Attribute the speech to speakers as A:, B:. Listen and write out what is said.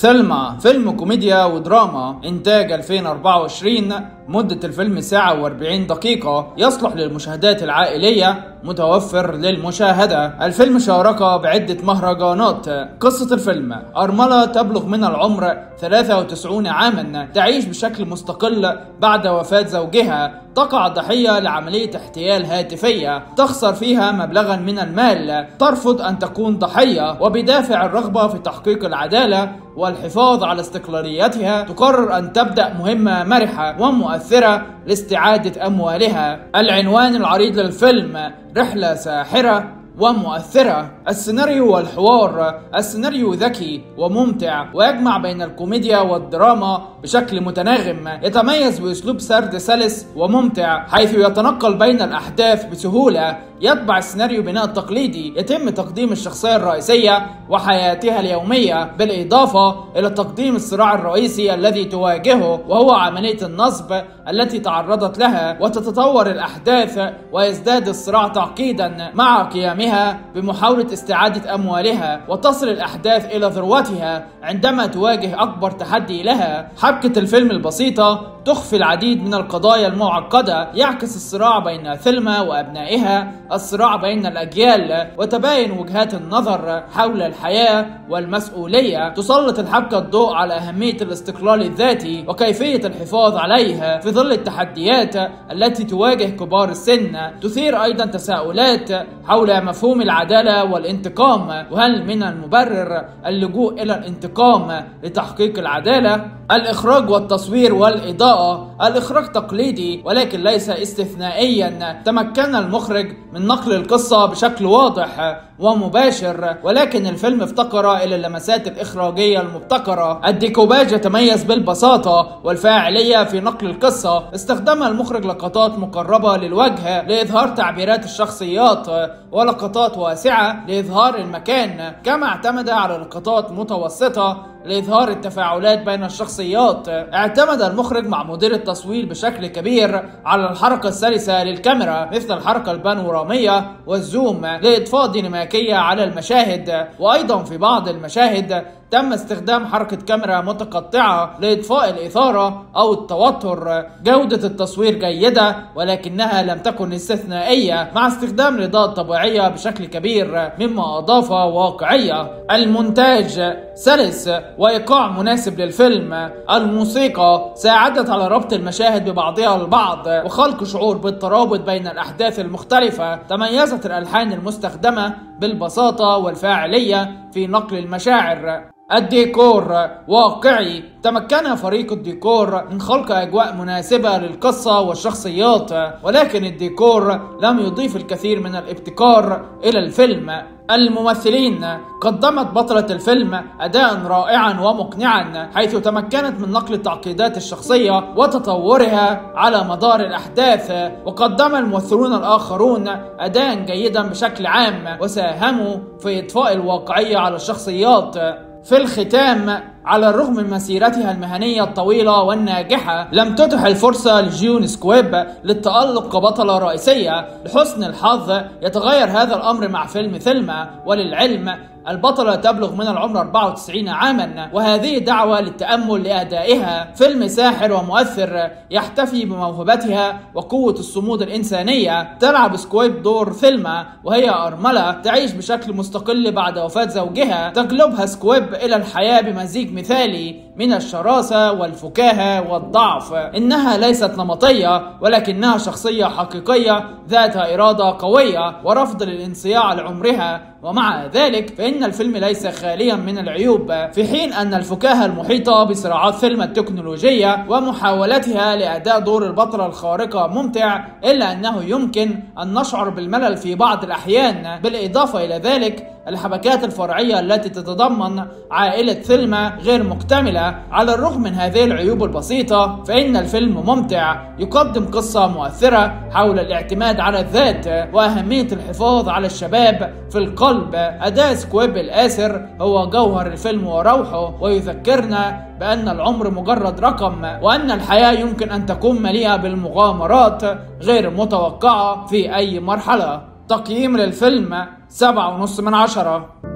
A: سلمى فيلم كوميديا ودراما إنتاج 2024. مدة الفيلم ساعة و40 دقيقة، يصلح للمشاهدات العائلية، متوفر للمشاهدة. الفيلم شارك بعدة مهرجانات. قصة الفيلم: أرملة تبلغ من العمر 93 عاما، تعيش بشكل مستقل بعد وفاة زوجها. تقع ضحية لعملية احتيال هاتفية تخسر فيها مبلغا من المال. ترفض أن تكون ضحية، وبدافع الرغبة في تحقيق العدالة والحفاظ على استقلاليتها تقرر أن تبدأ مهمة مرحة ومؤثرة لاستعادة أموالها. العنوان العريض للفيلم: رحلة ساحرة ومؤثرة. السيناريو والحوار: السيناريو ذكي وممتع، ويجمع بين الكوميديا والدراما بشكل متناغم. يتميز بأسلوب سرد سلس وممتع، حيث يتنقل بين الأحداث بسهولة. يتبع السيناريو بناء التقليدي، يتم تقديم الشخصية الرئيسية وحياتها اليومية، بالإضافة إلى تقديم الصراع الرئيسي الذي تواجهه، وهو عملية النصب التي تعرضت لها. وتتطور الأحداث ويزداد الصراع تعقيدا مع قيامها بمحاولة استعادة أموالها، وتصل الأحداث إلى ذروتها عندما تواجه أكبر تحدي لها. حبكة الفيلم البسيطة تخفي العديد من القضايا المعقدة. يعكس الصراع بين ثلمى وأبنائها، الصراع بين الأجيال، وتباين وجهات النظر حول الحياة والمسؤولية. تسلط الحبكة الضوء على أهمية الاستقلال الذاتي وكيفية الحفاظ عليه في ظل التحديات التي تواجه كبار السن. تثير أيضا تساؤلات حول مفهوم العدالة والانتقام، وهل من المبرر اللجوء إلى الانتقام لتحقيق العدالة؟ الإخراج والتصوير والإضاءة: الإخراج تقليدي ولكن ليس استثنائيا. تمكن المخرج من نقل القصة بشكل واضح ومباشر، ولكن الفيلم افتقر إلى اللمسات الإخراجية المبتكرة. الديكوباج يتميز بالبساطة والفاعلية في نقل القصة. استخدم المخرج لقطات مقربة للوجه لإظهار تعبيرات الشخصيات، ولقطات واسعة لإظهار المكان، كما اعتمد على لقطات متوسطة لإظهار التفاعلات بين الشخصيات. اعتمد المخرج مع مدير التصوير بشكل كبير على الحركة السلسة للكاميرا، مثل الحركة البانورامية والزوم لإضفاء ديناميكية على المشاهد. وأيضا في بعض المشاهد تم استخدام حركة كاميرا متقطعة لإضفاء الإثارة أو التوتر. جودة التصوير جيدة ولكنها لم تكن استثنائية، مع استخدام الإضاءة الطبيعية بشكل كبير مما أضاف واقعية. المونتاج سلس وإيقاع مناسب للفيلم. الموسيقى ساعدت على ربط المشاهد ببعضها البعض وخلق شعور بالترابط بين الأحداث المختلفة. تميزت الألحان المستخدمة بالبساطة والفاعلية في نقل المشاعر. الديكور واقعي. تمكن فريق الديكور من خلق أجواء مناسبة للقصة والشخصيات، ولكن الديكور لم يضيف الكثير من الابتكار إلى الفيلم. الممثلين: قدمت بطلة الفيلم أداء رائعا ومقنعا، حيث تمكنت من نقل تعقيدات الشخصية وتطورها على مدار الأحداث. وقدم الممثلون الآخرون أداء جيدا بشكل عام، وساهموا في إضفاء الواقعية على الشخصيات. في الختام، على الرغم من مسيرتها المهنية الطويلة والناجحة، لم تتح الفرصة لجيون سكويب للتألق كبطلة رئيسية. لحسن الحظ يتغير هذا الأمر مع فيلم ثلمى، وللعلم البطلة تبلغ من العمر 94 عاما، وهذه دعوة للتأمل لأدائها. فيلم ساحر ومؤثر يحتفي بموهبتها وقوة الصمود الإنسانية. تلعب سكويب دور ثلمى وهي أرملة تعيش بشكل مستقل بعد وفاة زوجها. تجلبها سكويب إلى الحياة بمزيج مثالي من الشراسة والفكاهة والضعف. إنها ليست نمطية، ولكنها شخصية حقيقية ذات إرادة قوية ورفض للانصياع لعمرها. ومع ذلك فإن الفيلم ليس خاليا من العيوب، في حين أن الفكاهة المحيطة بصراعات فيلم التكنولوجية ومحاولتها لأداء دور البطلة الخارقة ممتع، إلا أنه يمكن أن نشعر بالملل في بعض الأحيان. بالإضافة إلى ذلك الحبكات الفرعية التي تتضمن عائلة ثلمى غير مكتملة. على الرغم من هذه العيوب البسيطة فإن الفيلم ممتع، يقدم قصة مؤثرة حول الاعتماد على الذات وأهمية الحفاظ على الشباب في القلب. أداء سكويب الآسر هو جوهر الفيلم وروحه، ويذكرنا بأن العمر مجرد رقم، وأن الحياة يمكن أن تكون مليئة بالمغامرات غير متوقعة في أي مرحلة. تقييم للفيلم 7.5 من 10.